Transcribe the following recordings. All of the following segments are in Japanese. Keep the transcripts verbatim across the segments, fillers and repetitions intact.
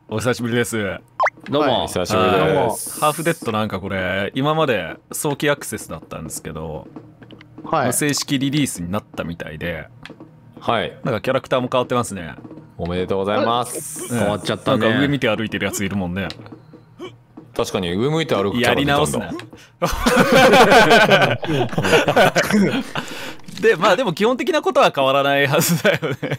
お久しぶりです。 どうも、 はい、久しぶりです。 ハーフデッドなんかこれ今まで早期アクセスだったんですけど、 はい、 正式リリースになったみたいで、 はい、 なんかキャラクターも変わってますね。 おめでとうございます。 変わっちゃったね。 なんか上見て歩いてるやついるもんね。 確かに上向いて歩くキャラやり直すね。でまあでも基本的なことは変わらないはずだよね。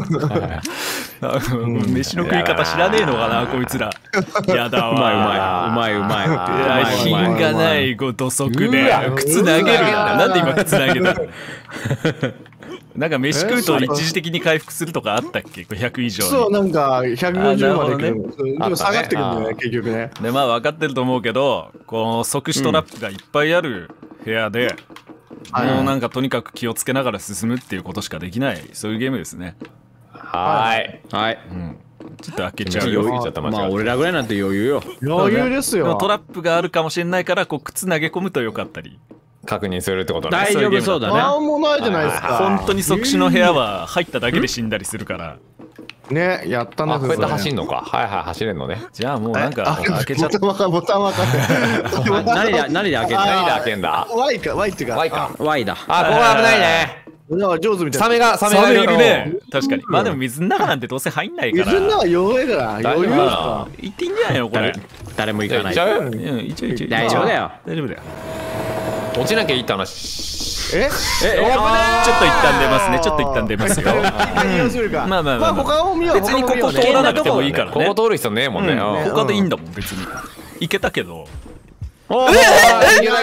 飯の食い方知らねえのかなこいつら。やだわ。 うまいうまいうまいうまい。 品がないご土足で靴投げるんだ。なんで今靴投げたの？なんか飯食うと一時的に回復するとかあったっけ？ひゃく以上。 そうなんかひゃくごじゅうまで来る。でも下がってくるんだよね結局ね。 でまあ分かってると思うけど、この即死トラップがいっぱいある部屋で。もうなんかとにかく気をつけながら進むっていうことしかできない、そういうゲームですね。 はいはい、 うん、ちょっと開けちゃうよ。 まあ俺らぐらいなんて余裕よ。 余裕ですよ。 トラップがあるかもしれないからこう靴投げ込むとよかったり確認するってことね。 大丈夫そうだね。 なんもないじゃないですか。 本当に即死の部屋は入っただけで死んだりするからね、やったな。 こうやって走んのか。はいはい、走れんのね。 じゃあもうなんか開けちゃった。 ボタンボタン分かって。 何で何で開けた？ 何で開けんだ？ Y か Y っていうか Y か Y だ。 あ、ここ危ないね。 上手みたいな。 サメがサメサがメいるね。確かに。まあでも水の中なんてどうせ入んないから。 水の中弱いから余裕ですか。 行っていいんじゃないのこれ。 誰も行かない。 行っちゃう？ うん、一応一応大丈夫だよ。 大丈夫だよ。 落ちなきゃいいって話。 え？ え、ちょっと一旦出ますね。ちょっと一旦出ますよ。まあまあまあ。 他を見よう。 別にここ通らなくてもいいからね。 ここ通る人ねえもんね。 他でいいんだもん別に。行けたけど。 おええいける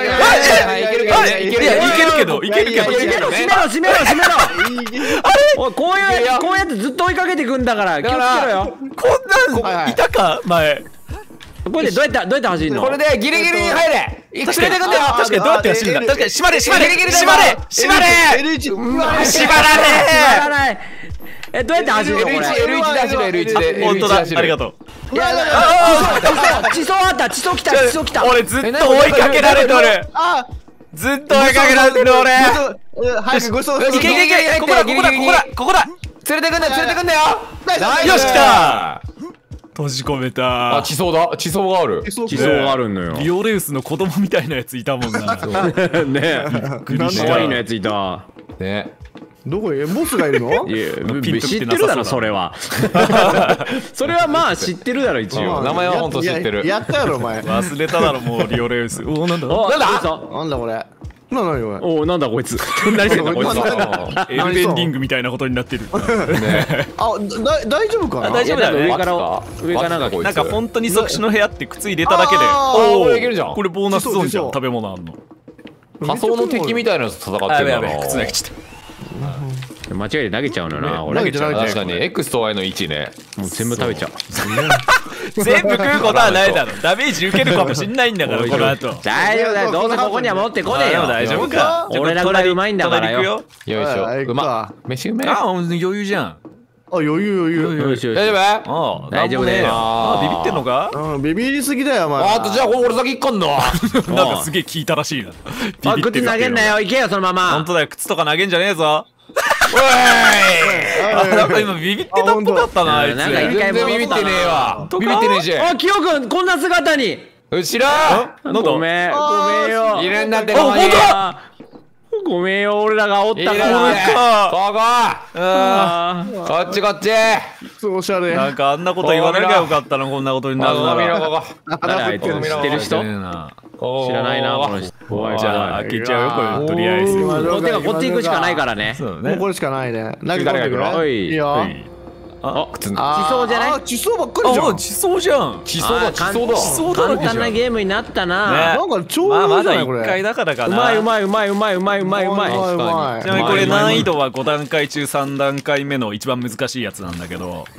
けどいけるけど閉めろ閉めろ閉めろ。あれ？おいこういうこうやってずっと追いかけてくんだから気をつけろよ。 こんなんいたか前。 これでどうやってどうやって走るの？ これでギリギリに入れ。連れてくんだよ。 確かにどうやって走るんだ。確かに縛れ縛れ縛れ縛れ縛らねえ。 縛らない。えどうやって走るのこれ？ エルワン エルワン で走る エルワン で。 本当だ。ありがとう。 いやあ地層あった地層来た地層来た。 俺ずっと追いかけられとる。ずっと追いかけられてる俺。 早くごちそういけいけいけ。ここだここだここだここだ。 連れてくんだよ連れてくんだよ。 よし来た。閉じ込めた。 あ、地層だ。地層がある。 地層があるのよ。 ビオレウスの子供みたいなやついたもんな。 ねえ。可愛いのやついた。 ね。 どこへボスがいるの？ いや知ってるだろそれは。それはまあ知ってるだろ一応。 名前は本当知ってる。 やったやろお前。 忘れただろもうビオレウス。おおなんだ。 なんだ。 なんだこれ。ななよ。 おおなんだこいつ。何してんだこいつ。 エルデンリングみたいなことになってる。 あ、だ大丈夫かな？ 大丈夫だよ。 上から上からなんかなんか本当に即死の部屋って靴入れただけで。 おおいけるじゃん。 これボーナスゾーンじゃん。食べ物あんの。 仮想の敵みたいなやつ戦ってるんだな。 靴投げちゃった。 間違えて投げちゃうのな。俺投げちゃう。 確かに X と Y の位置ね。 もう全部食べちゃう。 全部食うことはないだろ。ダメージ受けるかもしんないんだからこの後。 大丈夫だよ。どうせここには持ってこねえよ。 大丈夫か。 俺らぐらいうまいんだからよ。 よいしょ。うま。飯うめ。 あ、余裕じゃん。 あ、余裕余裕。 大丈夫？ ああ、 大丈夫ね。 あ、ビビってんのか？ うん、ビビりすぎだよお前。 あとじゃあ俺先行っかんの。 なんかすげえ聞いたらしいな。 あ、靴投げんなよ。行けよそのまま。 本当だよ。靴とか投げんじゃねえぞ。おい。なんか今ビビってたっぽかったなあいつ。 なんか一回ビビってねえわ。ビビってねえし。 あ、キヨくんこんな姿に。 後ろ。 ごめんごめんよ。 いるんだってこここに。 ごめんよ俺らがおったかいるんら。 だここ。 あこっちこっち。 おしゃれ。 なんかあんなこと言わなきゃよかったなこんなことになるなら。 ここ。 誰あいつ知ってる人？知らないなこの人。 じゃあ開けちゃうよこれとりあえず。 てかこっち行くしかないからね。 そうもうこれしかないね。 誰が来るの？ いいよ。 あ、 靴。 地層じゃない？ あ、地層ばっかりじゃあ、 ん。 地層じゃん。 地層だ地層だ。 地層だらけじゃん。 簡単なゲームになったな。 なんか超まあまだいいじゃないこれ。 一回だからかうな。 まいうまいうまいうまいうまいうまいうまい。 うまいうまい。 ちなみにこれ難易度はご段階中さん段階目の一番難しいやつなんだけど。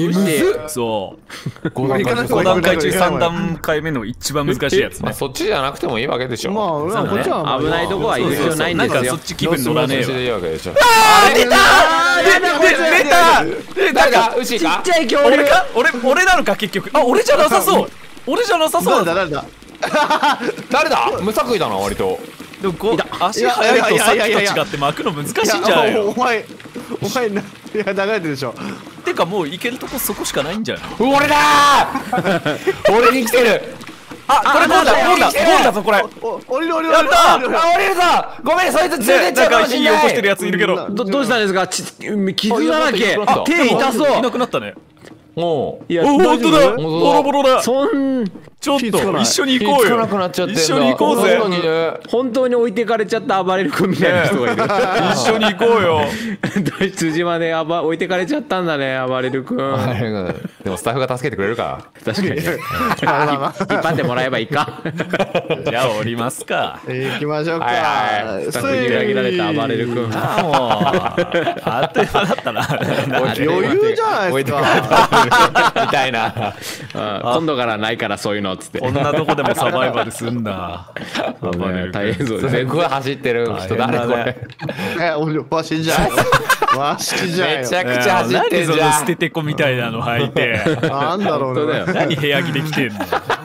そうご段階中さん段階目の一番難しいやつね。 そっちじゃなくてもいいわけでしょ。 まあ俺はこっちは危ないとこは行く必要ないんですよ。 なんかそっち気分乗らねえわ。 そっちでいいわけでしょ。 あ出た出た出た牛か？ ちっちゃい恐竜。 俺か俺俺なのか結局。あ俺じゃなさそう。俺じゃなさそう。 誰だ誰だ。 誰だ？無作為だな割と。 でもこう足速いとさっきと違って巻くの難しいんじゃないの？ お前お前ないや流れてるでしょ。 てかもう行けるとこそこしかないんじゃない？ 俺だー俺に来てる。 あ、これゴールだ、ゴールだ、ゴールだぞこれ。 降りる降りるやったあ、降りるぞ。ごめん、そいつ連れてっちゃうかもしん火起こしてるない。 やついるけど。 どどうしたんですか？ち傷だらけ。 あ手痛そいうなくなったね。 もういやお、本当だ。 当だボロボロだ。 そんちょっと気つかない一緒に行こうよ。 気つかなくなっちゃってんだ。 一緒に行こうぜ。 確かにね。 本当に置いてかれちゃった暴れる君みたいな人がいる。 一緒に行こうよ。 辻まで暴置いてかれちゃったんだね、暴れる君。 でもスタッフが助けてくれるか。 確かにね。引っ張ってもらえばいいか。 じゃあ降りますか。 行きましょうか。 はいスタッフに裏切られた暴れる君。 ああもうあっという間だったな。 余裕じゃないですか。 みたいな。 今度からないからそういうのっつって。 こんなとこでもサバイバルすんだ。暴れる大変そうですすごい走ってる人誰これ。 え、俺わしじゃん。わしじゃんよ。 めちゃくちゃ走ってんじゃん。 何その捨ててこみたいなの履いて。 なんだろうね。 何部屋着で来てんの。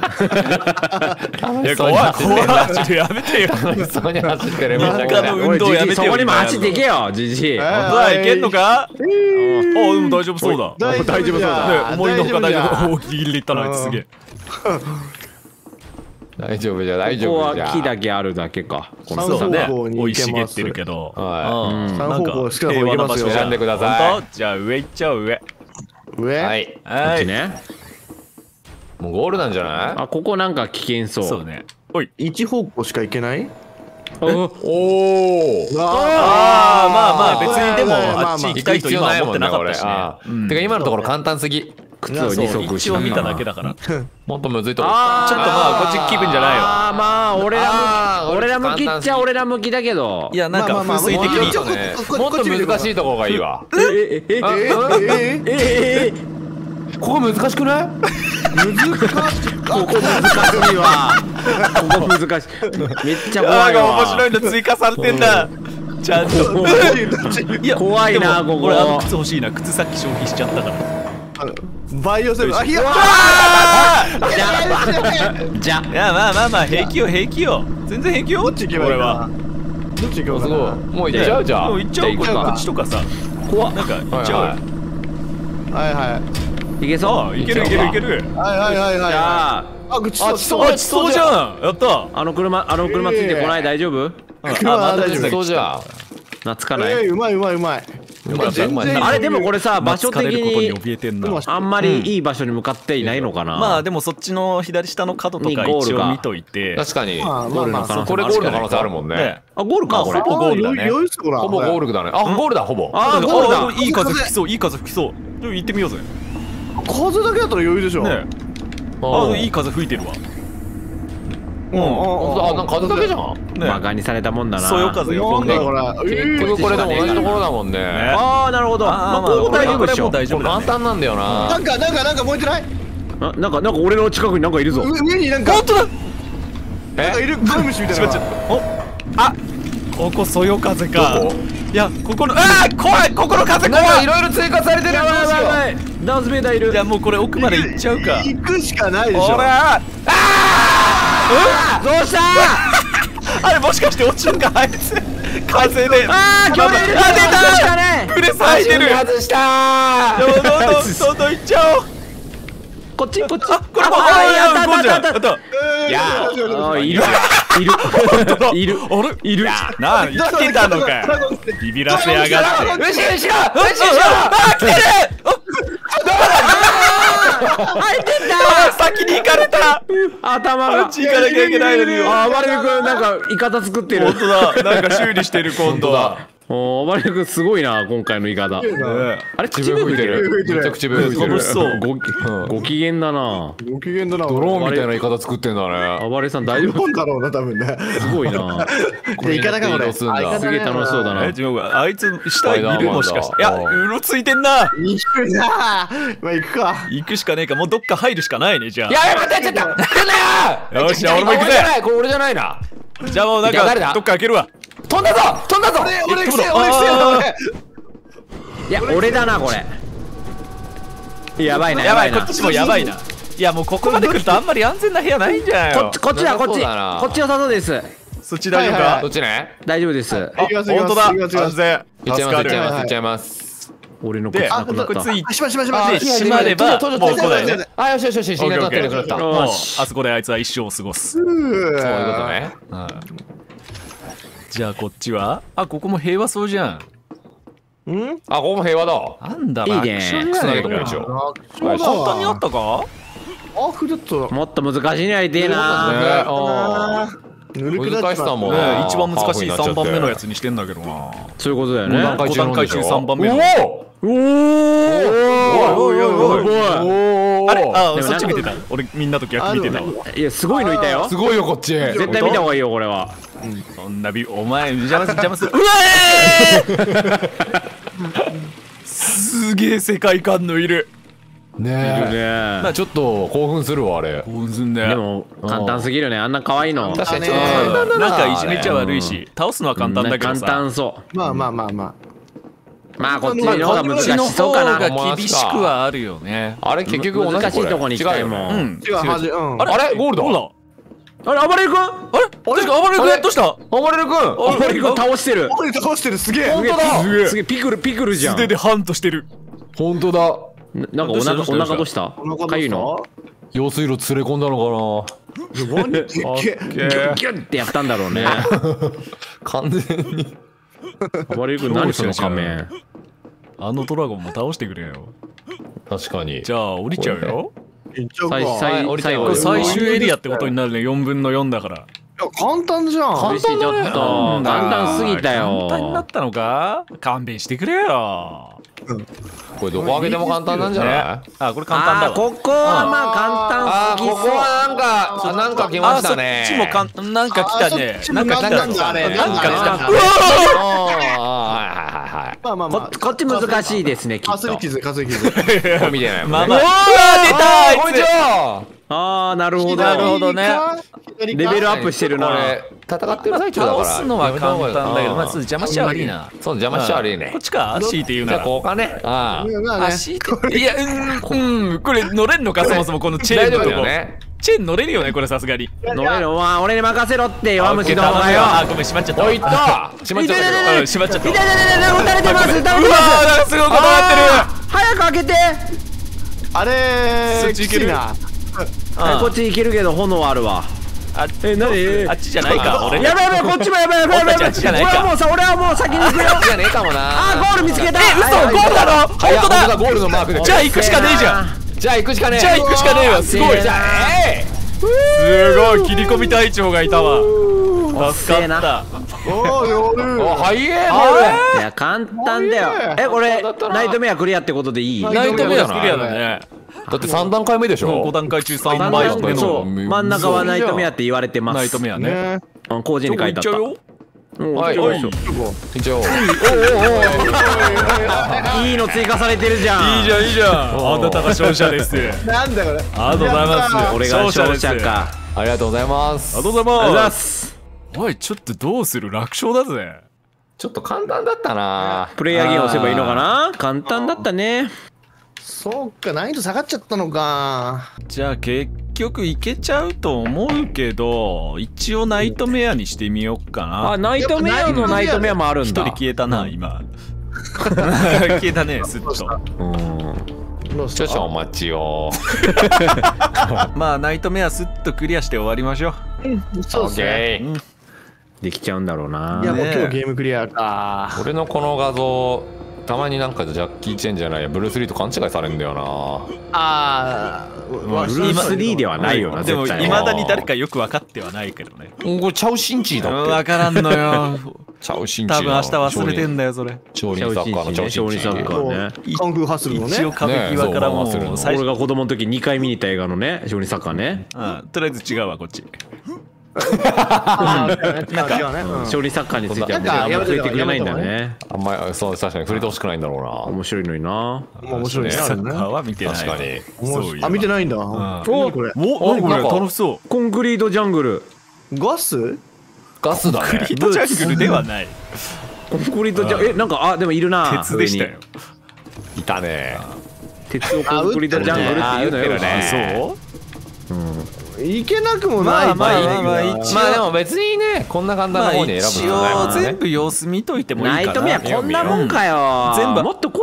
いやそう怖い走ってんな怖い。ちょっとやめてよ。 そうに走ってる。 日課の運動やめてよ。 そこにも走っていけよ、じじい。 え本当だいけんのか？あでも大丈夫そうだ。 大大丈夫そうだね思いのほか大丈夫。 夫。 おギリギリでいったなあいつすげえ。 大丈夫じゃ大ここは丈夫じゃ。 木だけあるだけか。このそうだね。 三方向に生い行けます茂ってるけど。 はうん三方向好きな方平和な場所行けますよ選んでください本当？じゃあ上行っちゃおう上。 上。 はい。 こはい。 っちね。 もうゴールなんじゃない？ あ、ここなんか危険そう。 そうね。おい。 一方向しか行けない。 おおお。 ああまあまあ別にでもまあまあまああっち行きたいと今は思ってなかったしね。 てか今のところ簡単すぎ。 靴を二足一応見ただけだから。ちょっもっとむずいとこ。 あーとまあこっち気分じゃないよ。 あーまあ俺らあー向俺ら向きっちゃ俺ら向きだけど。 いやなんかまあまあまあ風水的にちょっとねここもっと難しいところがいいわ。 ええええあえええええここ難しくない？ 難しい。 ここ難しいわ。ここ難しい。めっちゃあ怖いわ。 あ面白いの追加されてんだ。ちゃんと。 どっちどっちいや怖いなでもここ俺あの靴欲しいな。靴さっき消費しちゃったから。 あのバイオセブン。あいや。 じゃいやまあまあまあ平気よ平気よ。全然平気よ。 どっち行けばいい俺はか。どっち行けばいいすごい。 かな。 もう行っちゃうじゃん。 もう行っちゃおう。これじゃあ行こうか口とかさ。 怖っ。 なんか行っちゃおうよ。 はいはいいけそう。 ああいけるいけるいける。 はいはいはいはい。 じゃああ、口あとそうあ、ちそうじゃん。やった。 あの車あの車ついてこない大丈夫？ 車はあまた大丈夫そうじゃん。 懐かない。 えーうまいうまいうまい。 よかったうまいあれでもこれさ場所的懐かれることにに怯えてんな。 あんまりいい場所に向かっていないのかな。 まあでもそっちの左下の角とかにゴールが一応見といて。 確かに。 まあまあまあ。 これゴールの可能性あるもんねね。 あゴールかこれ。 まあほぼゴールだねあ余裕っすほら。 ほぼゴールだね。あ、ゴールだほぼ。 あーゴールだ。 あいい風吹きそういい風吹きそう。ちょ行ってみようぜ。 風だけだったら余裕でしょ。 ねああいい風吹いてるわ。 うんうんうん。 あ、なんか風だけじゃん。 ねバカにされたもんだな。 そよ風よこんななんだこれ。 結局これでも同じところだもんね。 ああなるほど。まあここ大丈夫でしょ。 大丈夫だね。 簡単なんだよな。 なんかなんかなんか燃えてない？ あなんかなんか俺の近くになんかいるぞ。 上上になんか本当だ。 なんかいるガムシみたいな。 ちょちょおあここそよ風か。 どこいやここのあー怖いここの風なん怖い。 かいろいろ追加されてる。 やばいやばいやばい。ダースベイダーいる。 じゃあもうこれ奥まで行っちゃうか。 行くしかないでしょ。 ほらどうした？ あれもしかして落ちるかあいつ風でああ恐竜いる。 あ出たしたね。 プレス入ってる外したどんどんどんどんどんどん行っちゃおう。 こっちこっち。 あこれもああやったやったやったやった。 いやあいるいるいるあれいる。 なあ生きてたのかよビビらせやがって。 後ろ後ろ後ろ後ろあ来てるあいてた。 先に行かれた。 頭が。 あっち行かなきゃいけないのによ。 あ暴れる君なんかイカダ作ってる。 本当だなんか修理してる今度は。 お暴れる君すごいな今回のイカダ。 ねあれ口笛吹いてる。 吹いてるめっちゃ口笛吹いてる。 楽しそうごご機嫌だな。 ご機嫌だな。 ドローンみたいな言い方作ってんだね。 暴れさん大丈夫？ なんだろうな多分ね。 すごいな。 でイカだかこれ。 移動すんだあイカだねすげえ楽しそうだなえ。違うあいつ下いるもしかして。いやスパイダーマンだうろついてんな。 行くな。まあ行くか。 行くしかねえかもうどっか入るしかないねじゃやべ待ってちょっと来んなよ。 よしじゃあ俺も行くぜ俺じゃないこれ俺じゃないな。 あ。じゃあもうなんいや誰だかどっか開けるわ。 飛んだぞ飛んだぞ。 俺俺来て俺来て俺。 いや俺だなこれ。やばいなやばいなこっちもやばいな。いやもうここまで来るとあんまり安全な部屋ないんじゃないよこっち。こっちだこっちそうだなこっち良さそうです。 そっち大丈夫はいはいかどっ。ちね。 大丈夫です。 あ行きます本当だ行きます行きます安全。 行っちゃいます行っちゃい助かる。 ます行っちゃいます。 俺の靴でなくなった。 こいついしましましまで閉まればもう来ないね。 あ、よしよしよし、死んなくなってなくなった。 もうよあしそこであいつは一生を過ごす。 そういうことね。 うんじゃあこっちはあここも平和そうじゃん。 うんあ、ここも平和だ。 なんだいいね楽勝じつなげゃねえかとこう一応。 簡簡単にあったか。 あふだったもっと難しいのやりてえな。 ねあぬるくなっ難しちまうさもなね一番難しいハーフになっちゃってさんばんめのやつにしてんだけどな。 そういうことだよご段ね。 階ご段階中さんばん目の。 おおおおいおいおいおいおいおあれあでもそっち見てた。俺みんなと逆見てたわ。 いや、すごいのいたよす。ごいよこっち。 絶対見た方がいいよ、これは。 そんなビお前邪魔する邪魔する。うわえすげえ世界観のいる。 ねいるえ。 ね。 ちょっと興奮するわあれ。 興奮すんね。 でも、簡単すぎるよね。あんな可愛いの。 確かにちょっとね簡単だな。 なんかいじめちゃ悪いし倒すのは簡単だけど簡さ。 単そまあまあまあまう。まあ、こっちの方が難しそうかな。 こっちの方が厳しくはあるよね。 あれ結局同じ難しいとこに行きたいも。 違うよねうんん。 あ違うはじうんあれあれゴールドゴールド。 あれ、暴れる君あれ確か暴れる君どうした？ 暴れる君。 暴れる君倒してる。 これ倒してるすげえ本当だ。 すげえすげえ、ピクル、ピクルじゃん。 素手でハントしてる。 本当だ。 ななんかお腹、 どうしたお腹どうしたお腹どうしたかゆいの用水路連れ込んだのいやワニでっけえかな。 ギュッギュッってやったんだろうね。 完全に。 暴れる君何その仮面。 あのドラゴンも倒してくれよ。 確かに。 じゃあ降りちゃうよ。 いっちゃうか最いや最降りて最後これ最終エリアってことになるね。よんぶんのよんだから。 簡単じゃん嬉しいちょっと簡単すぎたよ。 簡単になったのか？勘弁してくれよ。 これどこ開けても簡単なんじゃない？ ねあこれ簡単だわ。 あーここはまあ簡単すぎそう。 なんかなんか来ましたね。 あそっちもかんなんか来たねあ。そっちもなんか来たなんかあれなんか来た。 なんかうわあはいはいはいはい。 まあまあまあここっち難しいですねきっとかすり。傷かすり傷これ見てないもんね。 まあまあ。うわ出たあいこんにちは。 ああなるほど。 なるほどねレレベルアップしてるな。 これ戦ってる最中だから。 倒すのは簡単だけど、まあちょっとうん邪魔しちゃ悪いな。 そう邪魔しちゃ悪いねこっ。ちか、強いて言うじゃあなら。 こうかね。ああ。 まあねあ、強いて。いや、うん、うん、これ乗れんのか、そもそもこのチェー大丈夫ンのとこ。 だよね。 チェーン乗れるよね、これさすがに。 乗れるわ俺に任せろって弱虫どもがよ。 あ、ごめん、閉まっちゃった。 おいいった。しまっちゃったけど。 うん閉まっちゃった。 痛い痛い痛い痛い撃たれてます撃たれてます。 うわー、なんかすごいことなってる。 早く開けて。 あれそっち行けるきついなえこっち行けるけど炎あるわ。 あえ何あっちじゃないか、俺。 やばいやばいこっちもやばいやばいやばいやばい。 俺たちあっちじゃないか俺はもうさ俺はもう先に行くよ。 じゃねえかもな。 あーゴール見つけた。 え、嘘、ゴールだろ。 いや本当だ。 ゴールのマークで。 じゃあ行くしかねえじゃん。 じゃあ行くしかねえ。 じゃあ行くしかねえわ、すごい。 じゃあえすごい、切り込み隊長がいたわ。助かった。 おーよえ。 るお早えいや簡単だよ。えこれナイトメアクリアってことでいい？ ナイトメアクリアだね。 だって三段階目でしょ。 ご段階中さん真ん枚中目のそう真ん中はナイトメアって言われてます。 ナイトメアね。 ねうん工事に書いてあった。 よ。 うんはい行っちゃう一応。 いいの追加されてるじゃん。 いいじゃんいいじゃん。あなたが勝者です。 なんだこれありがとうございます。 俺が勝者か。 ありがとうございます。 ありがとうごありがとうございざいま。 ますす。 おい、ちょっとどうする？楽勝だぜ。 ちょっと簡単だったな。 プレイヤーゲーム押せばいいのかな。簡単だったね。 そうか難易度下がっちゃったのかじゃあ結局いけちゃうと思うけど、一応ナイトメアにしてみよっかな。 あナイトメアのナイトメアもあるんだ。 一人消えたな、今。消えたね、すっと。 うん。 どうした少々お待ちを。 まあ、ナイトメアすっとクリアして終わりましょう。 そうですねオッケー。 できちゃうんだろうな。 いやもうね今日ゲームクリアか俺のこの画像たまになんかジャッキー・チェンじゃないやブルース・リーと勘違いされるんだよな。 あまあブルース・リーではないよなでも、 絶対いまだに誰かよく分かってはないけどね。 これチャウ・シンチーだって。 分からんのよ。 チャウ・シンチー多分明日忘れてんだよ、それ。 少林サッカーのチャウ・シンチ少林サッカー。 ーね。 カンフーハッスルのね一応壁際からもねそうう最初、 俺が子供の時にかい見に行った映画のね少林サッカーね。 うん、とりあえず違うわ、こっち。 あーなんか違うねうん少林サッカーについてはなんかあんま触れてくれないんだやめね。 あんまりそう確かに触れてほしくないんだろうな。 面白いのにな。 もう面白いねサあれねッカーは見てない。 確かに。 そういえばあ見てないんだん何これお、何これなんか楽しそう。 コンクリートジャングル。 ガスガスだね。 ヒットジャングルではない。 コンクリートジャングルえなんかあでもいるな。 鉄でしたよ。 いたね。 上に。鉄をコンクリートジャングルって言うのよ。 あ打ってるねそういけなくもないまあまあまあまあいいね一応まあでも別にねこんな簡単まあな方に選ぶ一のじゃないもんね。 応全部様子見といてもいいかな。 ナイトメアこんなもんかよ。 全部もっと来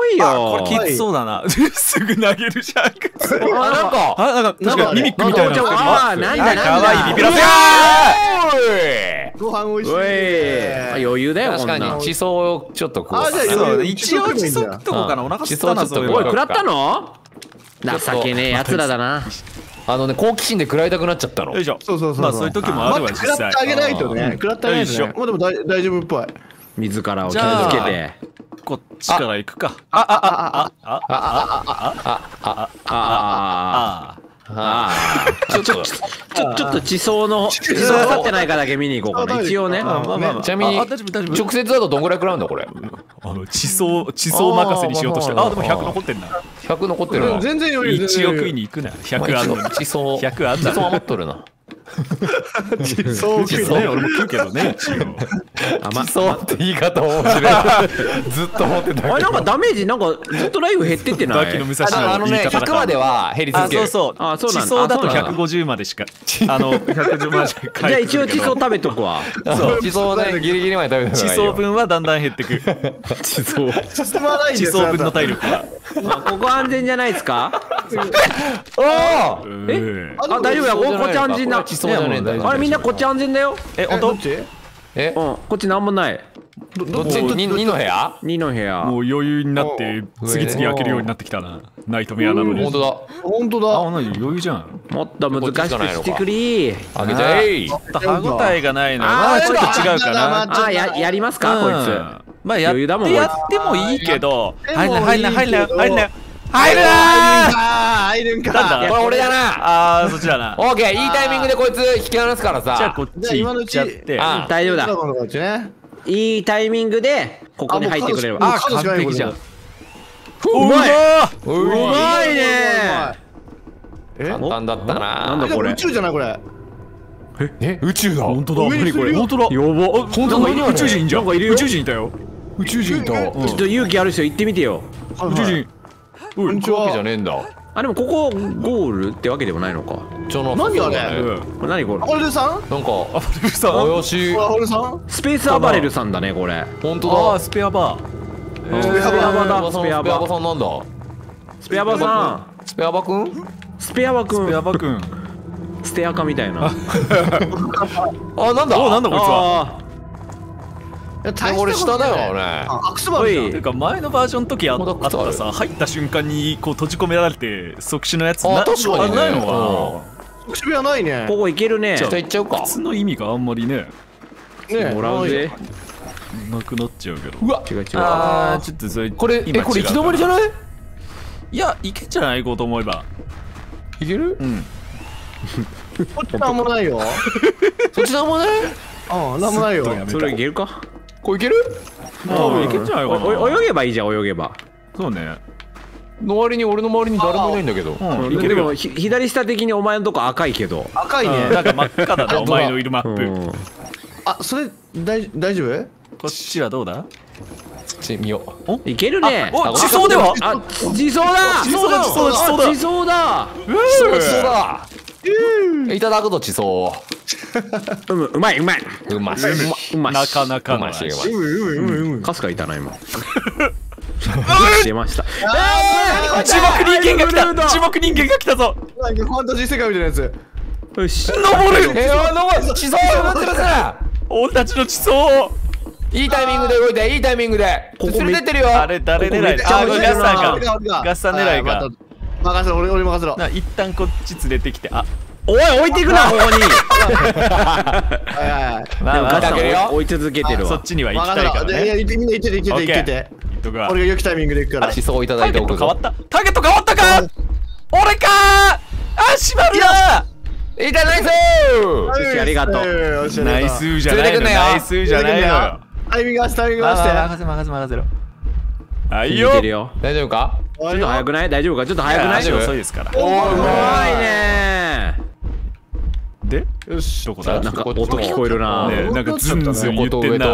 いよ。 これきつそうだな。すぐ投げるじゃん。 あ、なんかあ、なんか確かにミミックみたいな。 ああ、なんだなんだ。 かわいいビビらせ。 ご飯美味しい。 おい、余裕だよ。 確かに地層をちょっとこう。 あ、じゃあそう一応地層とこかな。お腹すったな。 そうおい、食らったの？情けねえやつらだな。 あのね、好奇心で食らいたくなっちゃったの。 よいしょ。 そうそうそう。 まあそういう時もあるわ実際。 食らってあげないとね。食らってあげないとね。もうでも大大丈夫っぽい。 自らを傷つけて。 こっちから行くか。ああああああああああああ、ちょっとちょちょっと地層の地層立ってないかだけ見に行こうかな。一応ね。 ちなみに直接だとどんぐらい食らうんだこれ。 あの地層地層任せにしようとして。あでもひゃく残ってんな。 ひゃく残ってるな。 全然余裕。 一応食いに行くな。ひゃくあんの。 地層ひゃくあんだ。 地層余っとるな。 地層地層ね俺も食うけどね一応。 地層って言い方面白い。ずっと思ってた。 あれなんかダメージなんかずっとライフ減ってってない？ 秋の武蔵のあのねひゃくまでは減り続ける。 そうそう。地層だとひゃくごじゅうまでしかあのひゃくごじゅうまでしか。 じゃあ一応地層食べとくわ。 そう地層ねギリギリまで食べて地層分はだんだん減ってく。 地層。 進まないんですよ。 地層分の体力は。 ここ安全じゃないですか？ おお。 えあ大丈夫や。こっち安全だ。 地層じゃねえんだ。 あれみんなこっち安全だよ。 え本当？ えうんこっちなんもない。 どっちににの部屋？ にの部屋。 もう余裕になって次々開けるようになってきたな。ナイトメアなのに。 本当だ。 本当あだ。 何余裕じゃん。 もっと難しくしてくり。 あげちゃえ。 歯応えがないのよな。ちょっと違うかな。 あややりますかこいつ。 まあやってやってもいいけど。入んな入んな入んな入んな。 入るな入るんか。 なんだこれ俺だな。 ああそっちだな。 オーケーいいタイミングでこいつ引き離すからさ。 じゃあこっち行っちゃって。 大丈夫だ。 こっちね。 いいタイミングでここに入ってくれれば。 あ完璧じゃん。うまい。 うまいね。 簡単だったな。 なんだこれ。 宇宙じゃないこれ。 え宇宙だ。 本当だ。 何これ。 本当だ。 やば。 本当だ。宇宙人じゃん。宇宙人いたよ。 宇宙人いた。 ちょっと勇気ある人行ってみてよ。 宇宙人。 こんにちは。じゃねえんだ。 あでもここゴールってわけでもないのか。 何あれ。 何これ。 アパレルさん？ なんかアパレルさん。 怪しい。 アパレルさん？ スペースアパレルさんだねこれ。 本当だ。 あスペアバー。 スペアバだ。スペアバさんなんだ。 スペアバさん。 スペアバくん？ スペアバくん。 スペアバくん。 ステアカみたいな。 あなんだ。 おなんだこいつは。 俺下だよね。 アクスバルじゃん。 てか前のバージョンの時あったさ入った瞬間にこう閉じ込められて即死のやつあ確かにね。 ないのか特殊部屋ないね。 ここ行けるね。 下行っちゃうか。 靴の意味があんまりね。 ねもらうぜ。 なくなっちゃうけど。 うわ違う違う。 ああちょっとそれこれえこれ行き止まりじゃない？ いやいけんじゃない行こうと思えば。 いける？ うん。 こっちなんもないよ。 そっちなんもない？ ああなんもないよ。 それいけるか？ これいける？ 多分いけんじゃないかな。 泳げばいいじゃん泳げば。 そうね。 の割に俺の周りに誰もいないんだけど。 うんいけるよ。 左下的にお前のとこ赤いけど。 赤いね。 なんか真っ赤だなお前のいるマップ。 あそれ大大丈夫？ こっちはどうだ？ ち見よう。 いけるね。 お地層では？ あ地層だ。 地層だ地層だ地層だ。 地層だ。 地層だ。いただくと地層。 うむうまいうまい。 うまし。 うまなかなかうまし。うまし。 うむうむうむ。 カスカいたな今。出ました。 地獄人間が来た。地獄人間が来たぞ。 なんかファンタジー世界みたいなやつ。 よし。 登る。 えー、登る。地層になってます。 俺たちの地層。 いいタイミングで動いて、いいタイミングで。ここ連れてってるよ。 あれ誰狙い？あガッサンか。ガッサン狙いか。 任せろ俺俺任せろ。 な一旦こっち連れてきてあ。 おい置いていくなここに。 はいはいはい。 まあガッサン追い続けてるわ。 そっちには行きたいからね。 いやみんな行ってて行ってて行ってて。俺が良きタイミングで行くから。 地層いただいておくぞ。 ターゲット変わったか？俺かあしまるな。 いたナイスー。ありがとう。 ナイスじゃないの。ナイスじゃないのよ。 タイミング合わせタイミング合わせて。 任せ任せ任せろ。はいよ。 大丈夫か？ ちょっと早くない？大丈夫か？ちょっと早くない？ 遅いですから。 おーうまいねでよしどこだ？ なんか音聞こえるな。 なんかズンズン言ってんな。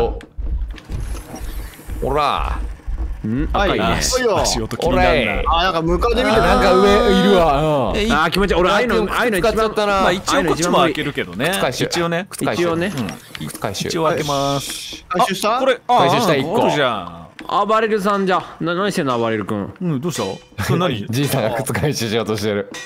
ほら。 ん赤いね。 足音気になるな。 あなんか向かってみてなんか上いるわ。 あ気持ちいい。俺ああいうのああいうの一番まあ一応こっちも開けるけどね。一応ね一応ね一応開けます。 回収した？ これ回収したいっこ。 あるじゃん。 暴れるさんじゃ。な、何してんの暴れる君。 うんどうしたそれ何じいさんが靴返ししようとしてる。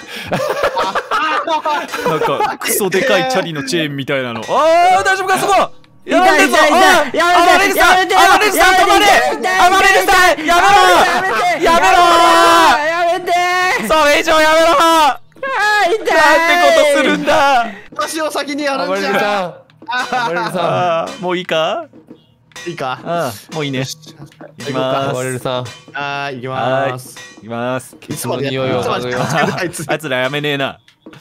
なんかクソでかいチャリのチェーンみたいなの。ああ大丈夫かそこやめてぞ。 痛い痛い痛いやめてやめて暴れるさん止まれ暴れるさんやめろやめろやめてそれ以上やめろあー痛いなんてことするんだ私を先にやるんじゃん。 暴れるさあーもういいかいいか。 あーもういいねいきまん。暴れーするさん。 はーい、行きまーす。 いきますいつまでや匂いをいつまでやってるあいつ。 あいつらやめねえな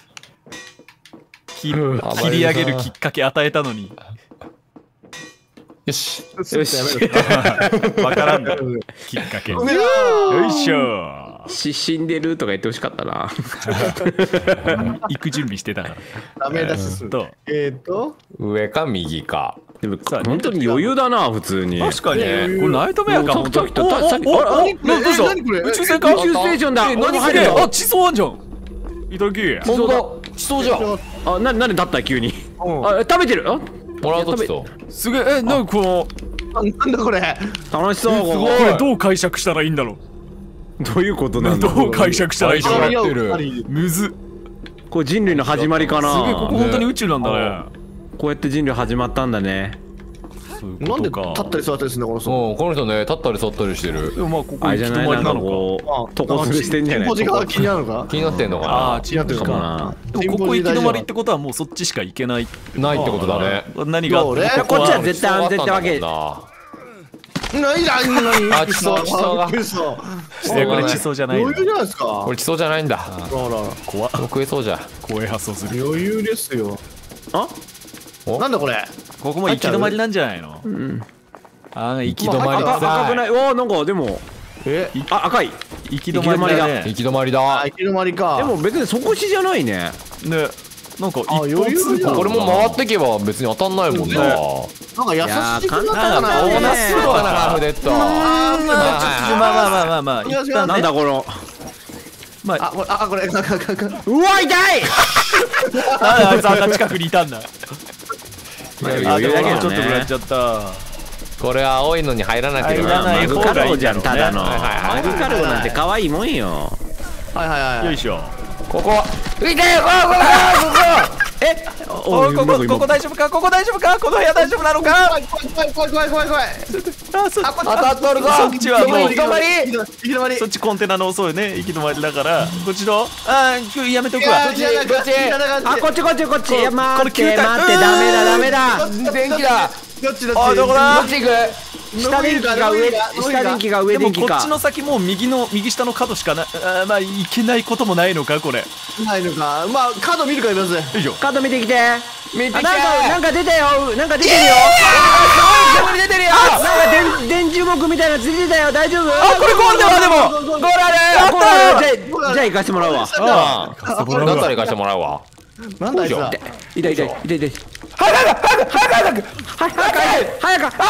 切切り上げるきっかけ与えたのによし。 よしわからんだろきっかけよいしょし死んでるとか言ってほしかったな。 行く準備してたからダメ出しする。 とえーと。 上か右か。 でもさあね本当に余裕だな普通に。 確かにねこれナイトメアかお本当にさっきとさっきおおおあれなどうした何これ宇宙船か宇宙ステーションだ。 え何すげえあ地層あんじゃんいただき本当だ。地層じゃん。 あななんで立った急に。 うんあ食べてる。あもらうと地層。 すげええなんかこのあなんだこれ。 楽しそうここ。 これどう解釈したらいいんだろどういうことなんだ。 どう解釈したらいいんだろやってるうむずっこれ人類の始まりかな。 すげえここ本当に宇宙なんだねこうやって人類始まったんだね。 そういうなんでことか立ったり座ったりするんだこの人。 うん、この人ね、立ったり座ったりしてる。 でもまあここあれ行き止じゃないなんかまりなのかこう床ずれしてんじゃない。 文字が気になるのか。 気になってんのあかあチームかかなな。 でもここ行き止まりってことはもうそっちしか行けないなないってことだね。 何があってもどうねこここっちは絶対安全ってわけ。 何だ何。 あ地層地層が地層。 いやこれ地層じゃない余な裕じゃないですか。 これ地層じゃないんだ。 ほら怖っ食えそうじゃん。 怖い発想する余裕ですよ。 あおなんだこれ。 ここも行き止まりなんじゃないのああ行き止まり赤赤くない。おーなんかでもえ。 あ赤い。 行き止まりだね行き止まりあだ。 行き止まりか。 でも別に底地じゃないね。 ねなんか一あ方余裕じゃん通行これも回ってけば別に当たんないもんな。 ねなんか優しくなったかな。 ボーナスそうだな、ハーフデッド。 あーまあちょっとまあまあまあまあまあ一旦ねなんだこの。 まああこれあこれかかかか。 うわ痛い。 ああいつあんな近くにいたんだまああ余裕だけどでもちょっともらっねち。ゃったこれ青いのに入らなければ。 入らないマグカロじゃんただの。 はいはいはいマグカロなんて可愛いもんよ。 はいはいはい。 よいしょここ。浮いてよ、ここえおいここここ大丈夫かここ大丈夫かこの部屋大丈夫なのか怖い怖い怖い怖い怖い怖い。 あそあこ当たっとるぞ。 そっちはもう行き止まり行き止まり。 そっちコンテナのそうよね行き止まりだからこっちのあーやめとくわこっちこっちあこっちこっちこっち。いや待ってこれ球体待ってダメだダメだ。 電気だ。 どっちどっち。 あどこだどっち行く？ 下電気が上下電気が上でも電気かこっち。の先もう右の右下の角しかなあーまあいけないこともないのかこれよないのか。まあカード見るからまず。 いしょカード見てきて。 見てきて。 あなんかなんか出たよ。なんか出てるよ。 煙出てるよ。 なんか電電樹木みたいなやつ出てたよ。大丈夫？ あこれゴールだわでもゴールある。ゴールじゃあじゃあ行かせてもらうわ。 ああ、だったら行かしてもらうわ。 なんだあいつは。 痛い痛い痛い痛い。 早く早く早く早く早く早く。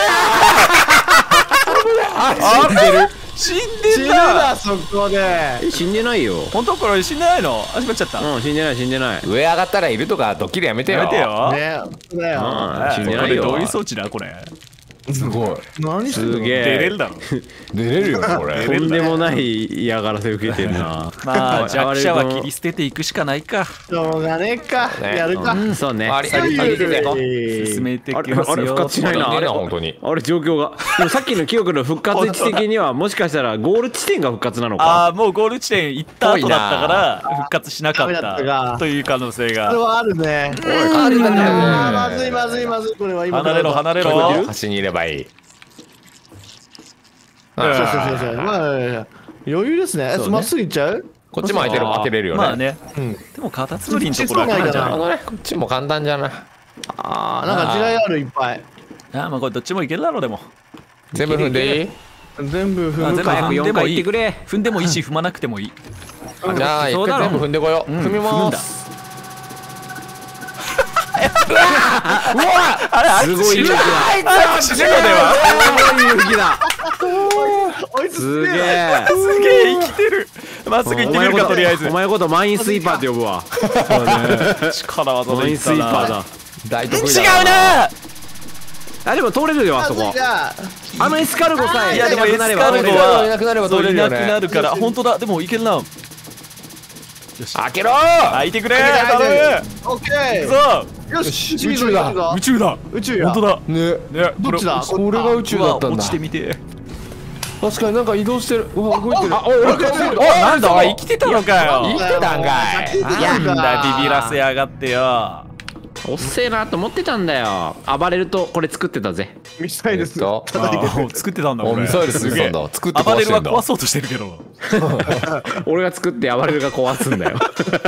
あってる死んで死ぬんだなそこで。 死んでないよ。 本当これ死んでないのあしまっちゃったうん死んでない死んでない。 上上がったらいるとかドッキリやめてよ。 やめてよねそうだよ。 うん死んでないよ。 これどういう装置だこれすごい。 何してんの。 すげえ。 出れるだろ出れるよこれ。 とんでもない嫌がらせ受けてるな。 まあ弱者は切り捨てていくしかないかしょうがねえか。 ねやるか。 うんそうね。 ありありあり出てこ。 進めていあれあれきますよ復活しないな。あれ本当に。 あれ状況が。でもさっきの記憶の復活位置的にはもしかしたらゴール地点が復活なのあか。 あもうゴール地点行った後だったから復活しなかっダメだったかたという可能性それがはあるね。 おいかなりだね。 あーまずいまずいまずいこれは今。 離れろ離れ聞こえてろる端にいればいい。 そうそうそうそう。まあ余裕ですね。 そうねまっすぐ行っちゃう？ こっちも開いてる当てれるよね。 まあねうん。 でもカタツムリのところは楽なんじゃないあのね、こっちも簡単じゃな。 ああなんか地雷あるいっぱい。 ああまあこれどっちもいけるだろうでも全部踏んでいい？ 全部踏むあ全部早くよんかい踏んでもいい行ってくれ。 踏んでもいいし踏まなくてもいいじゃあ一そうだろ回全部踏んでこよう。 うん踏み踏むんだます。 あれあいつすごい勇気だ。 あいつ死ぬのではすごい勇気だ。 あいつすげえ。 え。 すげえ生きてるまっすぐ行ってみるかとりあえずお前のことマインスイーパーって呼ぶわ。 力技マインスでいったなイーパーだ。 大得意違うだな。 なあでも通れるよあそこ。 じゃああのエスカルゴさえいやでもエスカルゴはいなくなればそういなく取れるよねなるから本当だ。でもいけるな。よし開けろ開いてくれ。 開いて頼む。 オッケー。 行くぞ。 よし、 宇宙だ宇宙だ。 宇宙や。 本当だ。 ねね、 どっちだ？ これが宇宙だったんだ。 落ちてみて。 確かになんか移動してる。うわ動いてる。 あ、俺がお、なんだおい生きてたのかよ。 生きてたんかい。 なんだビビらせやがってよ。 おっせえなと思ってたんだよ。暴れるとこれ作ってたぜ。 ミサイルス。 えっと叩いてる。 あ作ってたんだこれ。 おミサイル作ってたんだ。作って暴れるは壊してんだ。 壊そうとしてるけど。 俺が作って暴れるが壊すんだよ。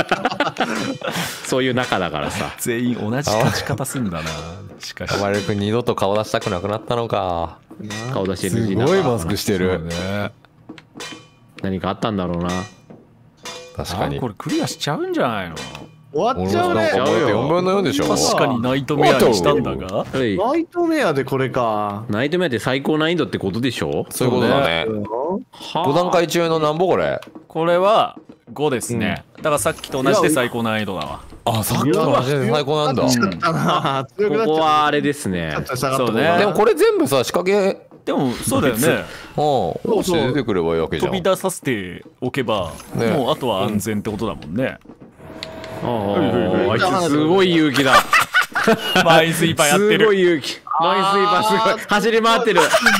そういう仲だからさ。 全員同じ勝ち方すんだな。しかし。 暴れる君二度と顔出したくなくなったのか。 顔出し エヌすジーごいマスクしてそうる。 ね。 何かあったんだろうな。 確かに。 あこれクリアしちゃうんじゃないの。 終わっちゃうね。 俺もなんか覚えてよんぶんのよんでしょ。 確かにナイトメアにしたんだが。 はいナイトメアでこれか。 ナイトメアって最高難易度ってことでしょ。 そういうことだね。 はご段階中のなんぼこれ。 これはごですね。だからさっきと同じで最高難易度だわ。 あ、さっきと同じで最高なんだ。 ちょっとな。強くなっちゃここはあれですね。 う。下がったそうねでもこれ全部さ仕掛け、 でもそうだよね。 うん、落ちて出てくればいいわけじゃん。 飛び出させておけば、 ねもうあとは安全ってことだもんね。 ああ、あいつすごい勇気だ。 マインスイーパーやってすごいる。 勇気。マインスイーパーすごい。走り回ってる。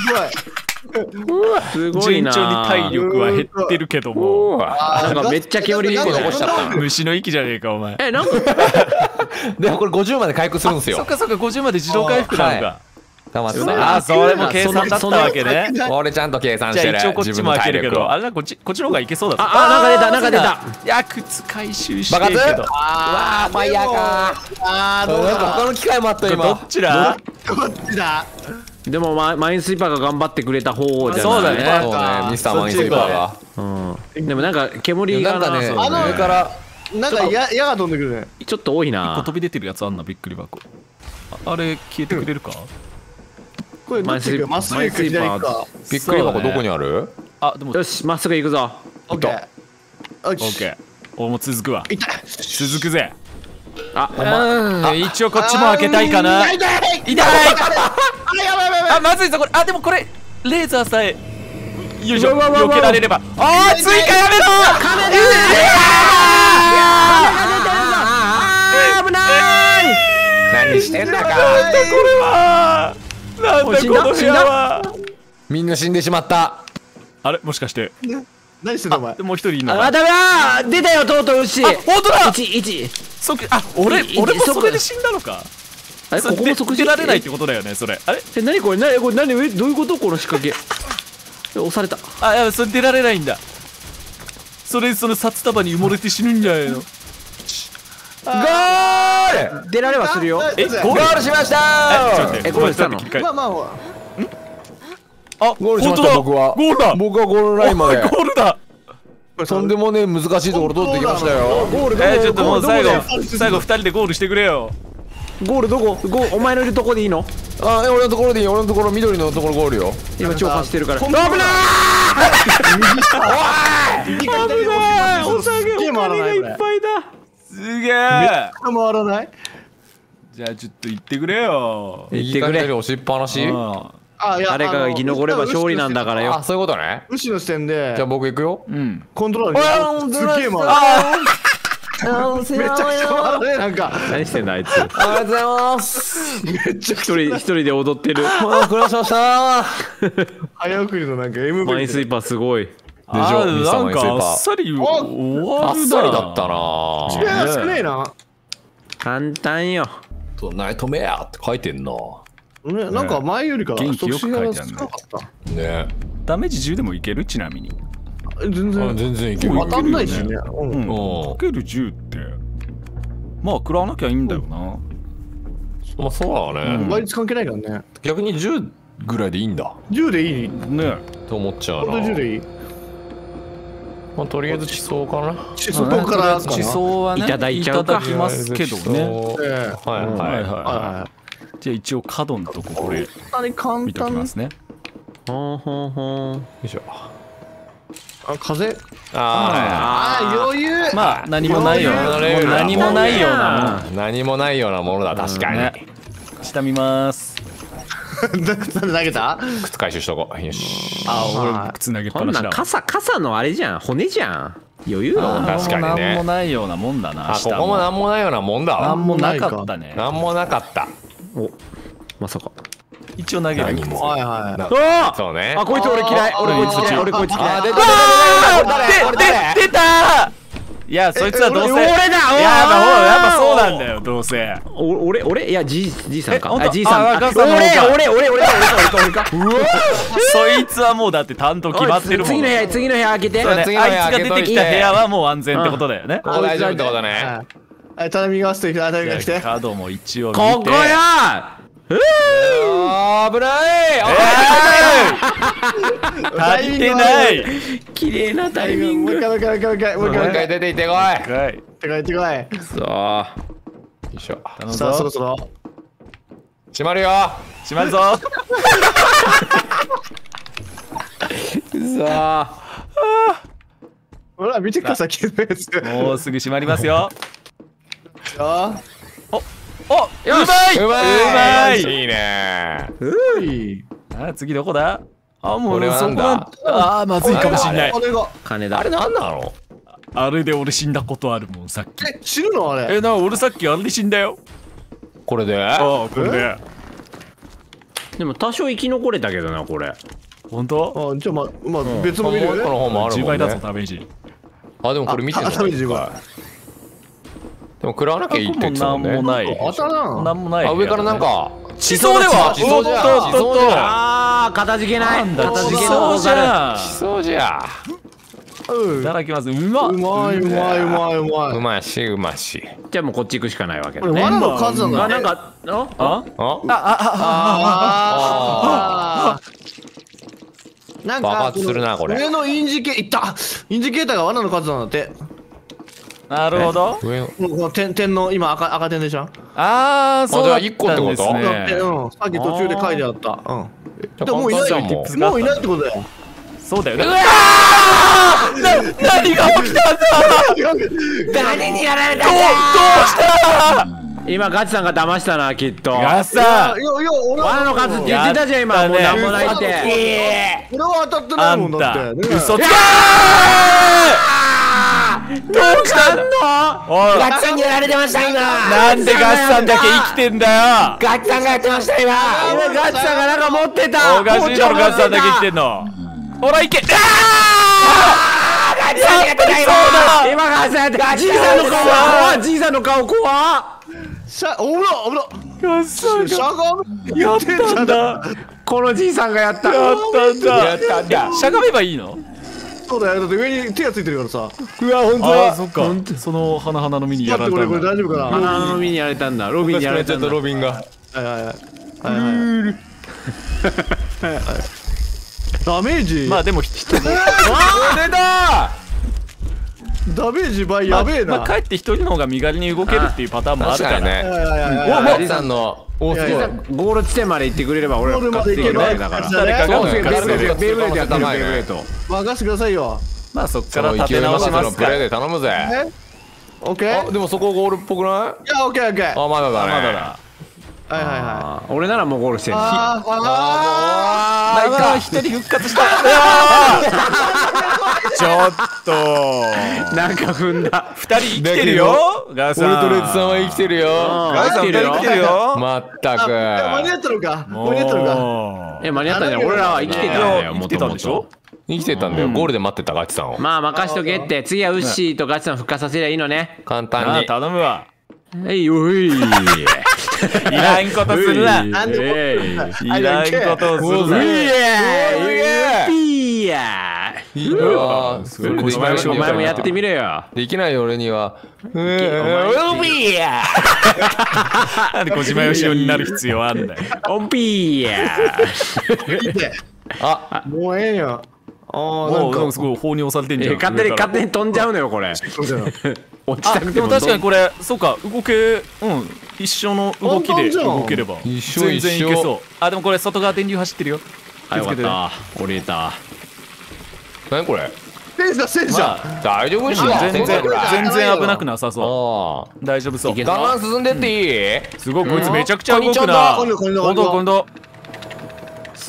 すごいな。 順調に体力は減ってるけども。 なんかめっちゃ煙一個残しちゃった。 虫の息じゃねえかお前。 え、なんかでもこれごじゅうまで回復するんですよ。 そっかそっかごじゅうまで自動回復なのか。 たまってああそれも計算だったわけね。 俺ちゃんと計算してる。 じゃあ一応こっちも開けるけど、ああれだこっちこっちの方がいけそうだった。 あ、あ、なんか出た、なんか出た。 いや靴回収して爆るけ発ど。 あーファイヤーか。 あー、どうなんか他だ。 の機械もあったこれど今。 っちだ？ どっちだ。 でもママインスイーパーが頑張ってくれた方じゃない。 そうだねそうね、ミスターマインスイーパーが。 うん。でもなんか煙がな、 なんかね、 そうあの上からなんか矢矢が飛んでくるね。 ちょっと多いこうな飛。び出てるやつあんなびっくり箱。ああれ消えてくれるか？ これどっち行く？まっすぐ行くか左行くか。 びっくり箱どこにある？ あでもよし、まっすぐ行くぞ。 オッケー。オッオッケー。おもう続くわ。 痛い。 続くぜ。 あ、 うん一応こっちも開けたいかな。 痛い痛い。 痛い。 あ、やばいやばいやばい。 あまずいぞこれ。あでもこれレーザーさえよいしょうわうわうわ避けられれば。あー追加やめろ。 危ない何してんだか。 これはなんだこの部屋は。 みんな死んでしまった。 あれもしかして何してんだお前。 もう一人いるのあ、 か。 ダメだ出たよ、とうとう牛。 あ本当だ。 一一。 そっあ俺いい俺もそこそれで死んだのか。 あれ、ここも即死出られないってことだよねそれ。あれえ、何これ、何これ、何、え、どういうこと、この仕掛け。え押された。 あいやそれ出られないんだ。それその札束に埋もれて死ぬんじゃないの。 ゴール。 出られはするよ。 えゴゴールしましたー。 えちょっと待ってえゴールしたのごめんちょっと切り替えまあまあほら。 あゴールしました僕は。 ゴールだ。 僕はゴールラインまで。 ゴールだ。 とんでもねえ難しいところ通ってきましたよ。 ゴールどこ、 えー、ちょっともう最後ゴールどこ最後二人でゴールしてくれよ。 ゴールどこ、ゴール、お前のいるとこでいいの。 あ、え俺のところでいい。俺のところ緑のところゴールよ。 今超走ってるから。危危ないないお下げお金がいっぱいだ。 すげえ。 回らない。 じゃあちょっと言ってくれよ。 言ってくれ。 押しっぱなし。 うんあ、いや誰かが生き残れば勝利なんだからあ、 よ。 そういうことね。 牛の視点でじゃあ僕行くよ。 うん。 コントローラーにすっげえ回る。めちゃくちゃ回るねなんか。 何してんだあいつ。 ありがとうございます。 めっちゃく一ちゃ人一人で踊ってる。 あ、苦労しました。 早送りのなんか エムブイ。 マインスイーパーすごい。 あしょーミスターなんかマインスイーパーあっさり終わあっるな。 さりだったな。 いや少ねえな。 簡単よ。 とナイトメアって書いてんな。 ね、なんか前よりか元気よく書いてあるね少なかった。 ね。 ダメージじゅうでもいけるちなみに。 え全あ然全然いける。 当たんないしね。う。 うんん。かけるじゅうってまあ食らわなきゃいいんだよな。 まあそうだね。 倍率関係ないからね。 逆にじゅうぐらいでいいんだじゅうでいい。 ねと思っちゃうこれな。 じゅうでいい。 まあとりあえず地層かな。 し外からかな。 地層はねいただいちゃうかいただきますけどね。 ええはいはいい。 ははいは。 はいじゃあ一応角のとここれい。あれ簡見とき単に。 ますね。 ほんほんほん。 よいしょ。 あ、風。 ああ、余裕。 まあ何もないよ。も余裕う何もないようなあ、何もないようなものだ確かに。 ね下見ます。 なんで投げた？ 靴回収しとこう。よし。 あ、俺靴投げっこんなんぱなしだ。 傘傘のあれじゃん、骨じゃん。余裕だあわ。 確かにねなんもないようなもんだな。 あ、ここもなんもないようなもんだわ。 なんもなかったね。 なんもなかった。 お、まさか。 一応投げる。 何も。 はいはい。 あそうね。 あ、こいつ俺嫌い。俺こいつ嫌い。俺こいつ嫌い。 あ、出たあーでで出た。いや、そいつはどうせ。 俺だ。 いや、ほら、やっぱそうなんだよ、どうせ。 お俺俺いやじいじいさんか。 えあじいさん。 ああガサの方か俺俺俺俺か俺か俺か俺か。うわ。 そいつはもうだって担当決まってるもん。 次の部屋次の部屋開けて。 そうね、 次の部屋あいつが出てきた部屋はもう安全ってことだよね。 ここ大丈夫ってことね。 はい、頼みますと、頼みが来て。 角も一応見て。 ここや。 あー危ない。 足りてない。 綺麗なタイミング。 もう一回もう一回もう一回もう一もう一回回出ていってこい。 はい。 手が行ってこい。 そう。 よいしょ。 頼むさあそろぞ。 そろ。 閉まるよ。 閉まるぞ。 さあ。 ほら見てください、黄色いやつ。 もうすぐ閉まりますよ。 あお、うまいううままい。 いいね。 うい。 あ、次どこだ。あ、もうこれはなんだそこはあー、まずいかもしんない。 あれが。 金だ。 あれなんなの？ あれで俺死んだことあるもん、さっき。 え、死ぬのあれ。 え、な、俺さっきあれで死んだよ。 これで？ ああ、これで。 でも多少生き残れたけどなこれ。 本当？ あ、じゃあまあまあ別の見るよね。 もう一個の方もあるじゅうもんね。 ばいだぞ、ダメージ。 あ、でもこれ見てんの？ あダメージじゅうばい。 でも食らわなきゃいいって言ってたもんね。 なんもない。 当たらん。 なんもない。 あ、上からなんか地層では。 地層じゃん。 おっと地層じゃん。 ああ片付けない。 なんだ、 片付け地層じのざる。 ゃん。 地層じゃ。 うんいただきます。うまっ。 うまいうまいうまいうまい。 うまいしうまいし。 じゃあもうこっち行くしかないわけこだね。 れ罠の数なんだね。 あなんかあああ？ ああ。なんか爆発するなこれ上のインジケいったインジケーターが罠の数なんだって。 なるほど。 上の。 この点点の今赤赤点でしょ。 ああ、そうだったんですあじゃあ一個ってことだってね。 うんさっき途中で書いてあった。うん。 じゃあでももういない簡単じゃんもうもういないってことだよ。 そうだよね。うわー！な、何が起きたんだ。 誰にやられたどう、どうした今ガチさんが騙したなきっと。 ガッサいやいや俺は罠の数って言ってたじゃん今。もうなんもないって。 俺は当たってなあいもんんただって。ね嘘つけー。どうしたの？おい、 ガチさんにやられてました今。 なんでガッサンだけ生きてんだよ。 ガチさんがやってました今。今ガチさんがなんか持ってた。 おかしいだろ、ガッサンだけ生きてんの。ほら、いけ。 あーガチさんがやってた今。今ガチさんやってた。じいさんの顔は。じいさんの顔怖っ。 しゃおぶらおぶら。 ガッサンしゃがむやったんだ。 このじいさんがやった。 やったんだ。 やったんだ。 しゃがめばいいの？ そうだよだって上に手がついてるからさ。 うわ本当ああ、 だ。 そっか。その花々の実にや待ってこれこれられたんだ。 大丈夫かな。はい花の実にやられたんだ。ロビンにやられたんだ。 ロビンが。 はいはいはいはいはい。ダメージまあでも一人出た。 ダメージ倍やべえな。 まあかえって一人の方が身軽に動けるっていうパターンもあるから。 確かにね。 はいはいはいはいお、マジさんの。お、すごい。 いやいやゴール地点まで行ってくれれば俺は復活できるわけだから。 誰かがそうだよ復活する。 ベイブレードやってるベイブレード。 任せてくださいよ。 まあそっそから立ての勢いの直しますか中のプレーで頼むぜ。 えオッケー。 あ、でもそこゴールっぽくない？ いやオッケーオッケー。 あ、まだだね。 まだだ。 はいはいはい。 あー俺ならもうゴールしてる。 あーあまあ一人復活した。ちょっとなんか踏んだ。 二人生きてるよ。ガーさん。 俺とレッツさんは生きてるよ。 ガーさん二人生きてるよ。 まったーあ間に合く。 ったのか。間に合ったのか。 もえ間に合ったね。俺らは生きてたんだよ。 生きもともてたんでしょと。 生きてたんだよ。ゴールで待ってたガチさんを。 まあ任しとけって。次はウッシーとガチさん復活させりゃいいのね。 う。 簡単に。 ああ頼むわ。 えいおい。 いらんことするな。 なんでもえい。 いらんことをするうな。 やいやいいなぁ。それで小島よしおお前もやってみろよ。 できない俺には。 おびやなんで小島よしおになる必要あんだよ。 おびやあ、 もうええやん。ああなんかもうなんかすごい放尿されてんじゃん。 勝手に上から勝手に飛んじゃうのよこれ。 そうだよ。 落ちたくてもあでも確かにこれそうか動けうん一緒の動きで簡単じゃん動ければ一緒全然い一緒けそう。あでもこれ外側電流走ってるよ。 あよかった降りれた。 何これ？ 戦車戦車。 まあ大丈夫っしょ。 全然これ全然危なくなさそあう。大丈夫そういけ。 あ。ガンガン進んでっていい？ すごいこいつめちゃくちゃ動くうんな。 こんにちは今度今度。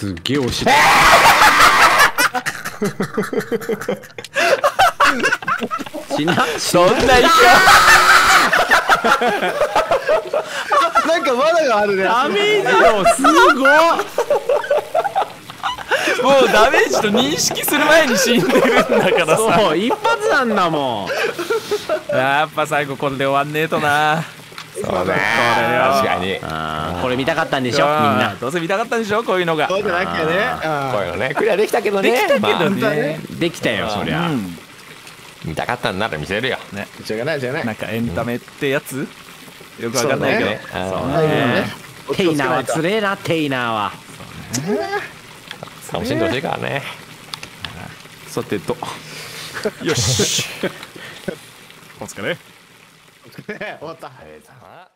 すっげえ押し死なそんなにかなんか罠があるね。 ダメージよすごっもうダメージと認識する前に死んでるんだからさ。 そう一発なんだもん。 やっぱ最後これで終わんねえとな。 そうね、確かに。 あーこれ見たかったんでしょみんな。 どうせ見たかったんでしょこういうのが。 そうじゃなきゃね。 こういうのねクリアできたけどね。 できたけどまあね。 できたよそりゃ。 うん見たかったんなら見せるよ。 ね、 しょうがないじゃない。 なんかエンタメってやつよくわかんないけど。 そうねそうはいね。 ねテイナーはつれえなテイナーは。 楽しんでほしいからね。 さてと。よし。お疲れ。 終わった。 あ